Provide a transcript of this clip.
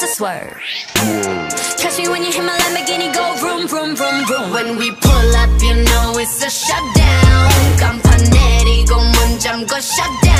swerve. Catch me when you hit my Lamborghini, go vroom, vroom, vroom, vroom. When we pull up, you know it's a shutdown. 깜판 내리고 문 잠궈 shutdown.